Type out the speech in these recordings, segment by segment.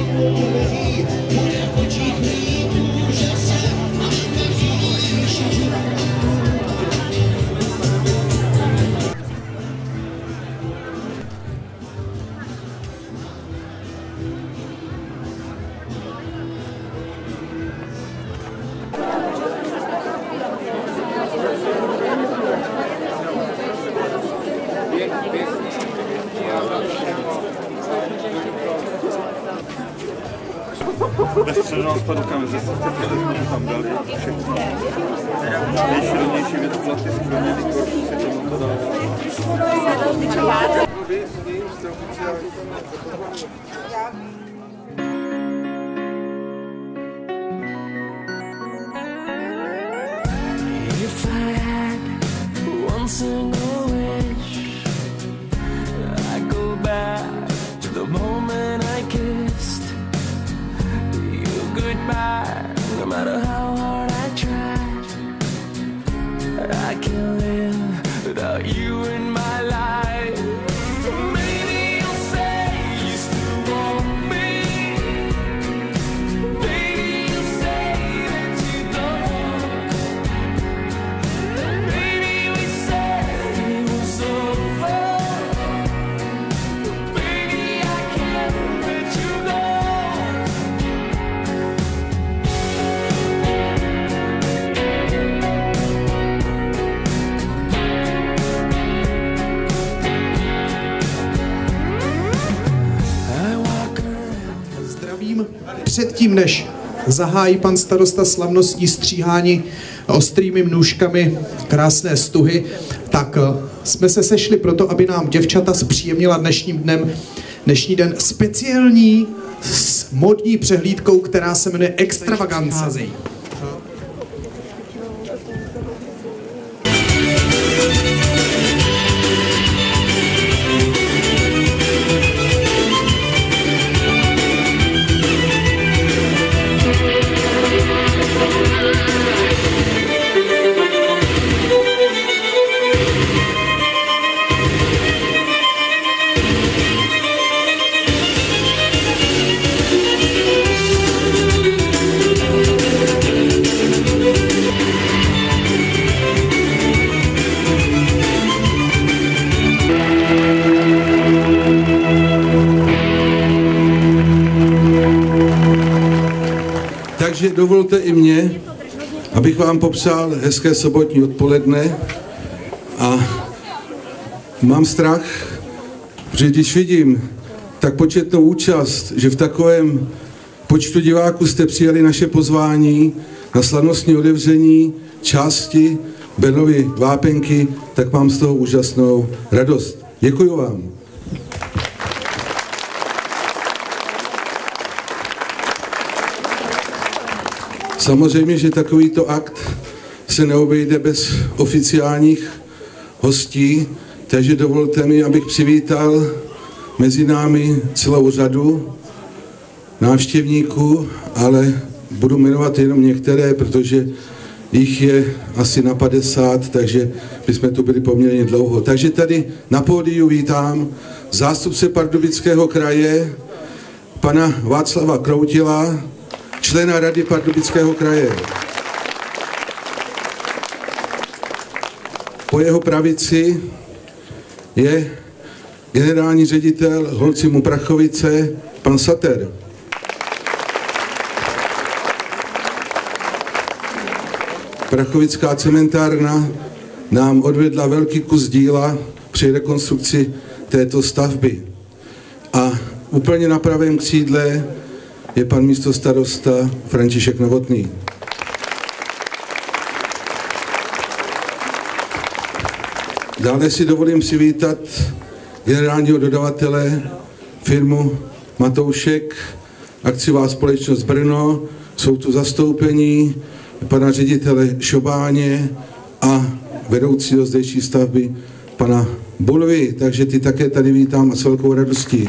Bez středného spadu kameze se tam dali všechno. Nejšilnější věc byla ty skvělé výkorky, se tomu to dalo. If I had one single wish, I'd go back to the moment I kissed you goodbye. No matter how hard I tried, I can't live without you in my life. Maybe you'll say you still want me. Maybe you'll say that you don't. Maybe we said it was over. Baby, I can't let you go. Zdravím. Předtím, než zahájí pan starosta slavnostní stříhání ostrými nůžkami krásné stuhy, tak jsme se sešli proto, aby nám děvčata zpříjemnila dnešní den speciální s modní přehlídkou, která se jmenuje Extravagance. Takže dovolte i mě, abych vám popřál hezké sobotní odpoledne a mám strach, že když vidím tak početnou účast, že v takovém počtu diváků jste přijali naše pozvání na slavnostní otevření části Bernovy vápenky, tak mám z toho úžasnou radost. Děkuji vám. Samozřejmě, že takovýto akt se neobejde bez oficiálních hostí, takže dovolte mi, abych přivítal mezi námi celou řadu návštěvníků, ale budu jmenovat jenom některé, protože jich je asi na 50, takže bychom tu byli poměrně dlouho. Takže tady na pódiu vítám zástupce Pardubického kraje, pana Václava Kroutila, člena Rady Pardubického kraje. Po jeho pravici je generální ředitel Holcimů Prachovice, pan Sater. Prachovická cementárna nám odvedla velký kus díla při rekonstrukci této stavby. A úplně na pravém křídle je pan místostarosta František Novotný. Dále si dovolím přivítat generálního dodavatele firmu Matoušek, akciová společnost Brno. Jsou tu zastoupení pana ředitele Šobáně a vedoucího zdejší stavby pana Bulvy, takže ty také tady vítám a s velkou radostí.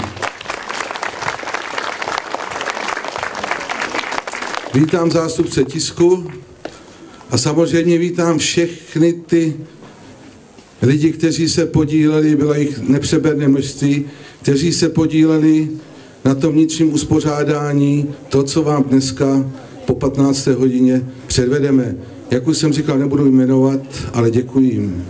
Vítám zástupce tisku a samozřejmě vítám všechny ty lidi, kteří se podíleli, bylo jich nepřeberné množství, kteří se podíleli na tom vnitřním uspořádání to, co vám dneska po 15. hodině předvedeme. Jak už jsem říkal, nebudu jmenovat, ale děkuji jim.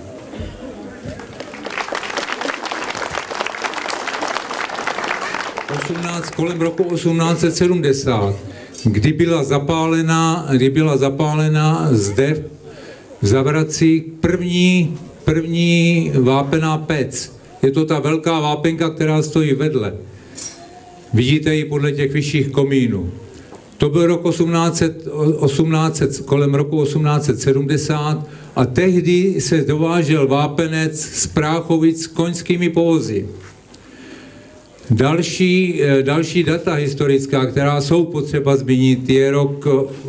Kolem roku 1870, kdy byla zapálena zde v Zavraci první vápená pec. Je to ta velká vápenka, která stojí vedle. Vidíte ji podle těch vyšších komínů. To byl rok kolem roku 1870 a tehdy se dovážel vápenec z Práchovic s koňskými povozy. Další data historická, která jsou potřeba zmínit, je rok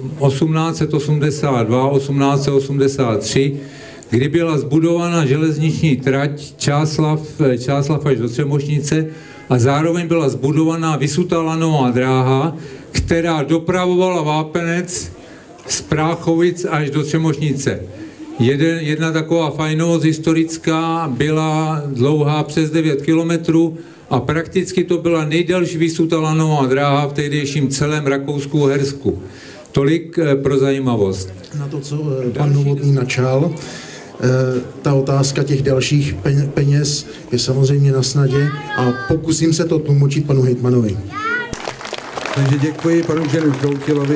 1882, 1883, kdy byla zbudována železniční trať Čáslav až do Třemošnice a zároveň byla zbudovaná vysutá lanová dráha, která dopravovala vápenec z Práchovic až do Třemošnice. Jedna taková fajnovost historická byla dlouhá přes 9 kilometrů a prakticky to byla nejdelší vysutá lanová dráha v tehdejším celém Rakousku-Uhersku. Tolik pro zajímavost. Na to, co pan Novotný načal, ta otázka těch dalších peněz je samozřejmě na snadě a pokusím se to tlumočit panu hejtmanovi. Takže děkuji panu Ženu Kroutilovi.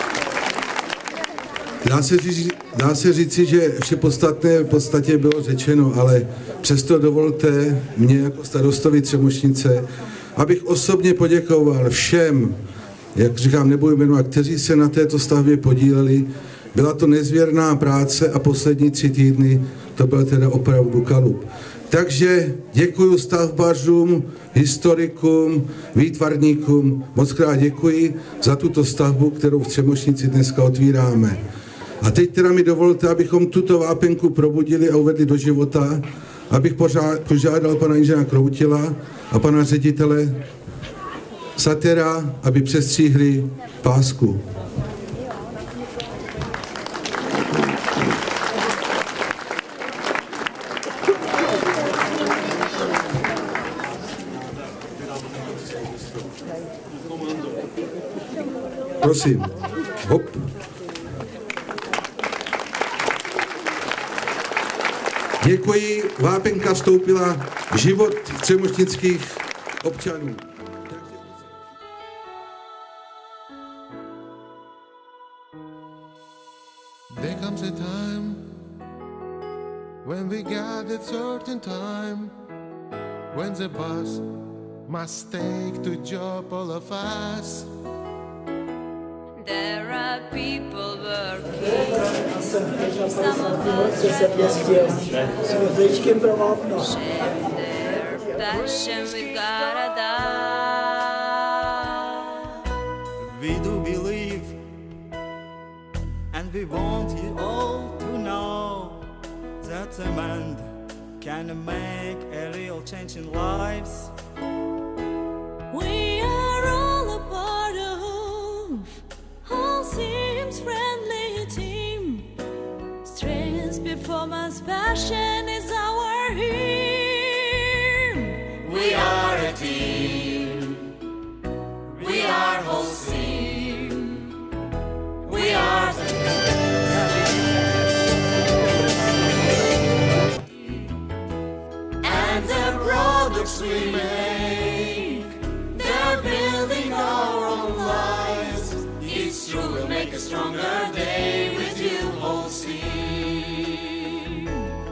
Dá se říci, že vše podstatné v podstatě bylo řečeno, ale přesto dovolte mě jako starostovi Třemošnice, abych osobně poděkoval všem, jak říkám, nebudu jmenovat, kteří se na této stavbě podíleli. Byla to nezvěrná práce a poslední 3 týdny to byl teda opravdu kalup. Takže děkuji stavbařům, historikům, výtvarníkům, moc krát děkuji za tuto stavbu, kterou v Třemošnici dneska otvíráme. A teď teda mi dovolte, abychom tuto vápenku probudili a uvedli do života, abych požádal pana inženýra Kroutila a pana ředitele Satera, aby přestříhli pásku. Prosím. Hop. Děkuji, vápenka vstoupila v život třemošnických občanů. There comes a time when we got a certain time when the boss must take to job all of us. There are people working. Some of us share their passion with God. We do believe, and we want you all to know that a man can make a real change in lives. We are all a part of all seems friendly team. Strength, performance, passion is our aim. We are a team. We are whole team. We are the and the products we make, they're building our own lives. It's true, we'll make a stronger day with you, whole team.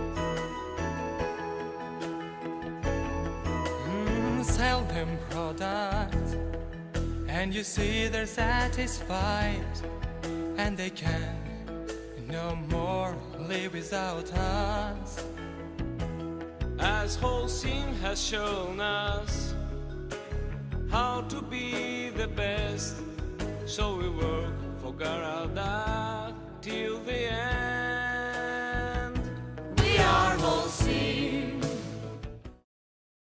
Sell them products, and you see they're satisfied, and they can no more live without us. As whole team has shown us how to be the best, so we work for Garada till the end.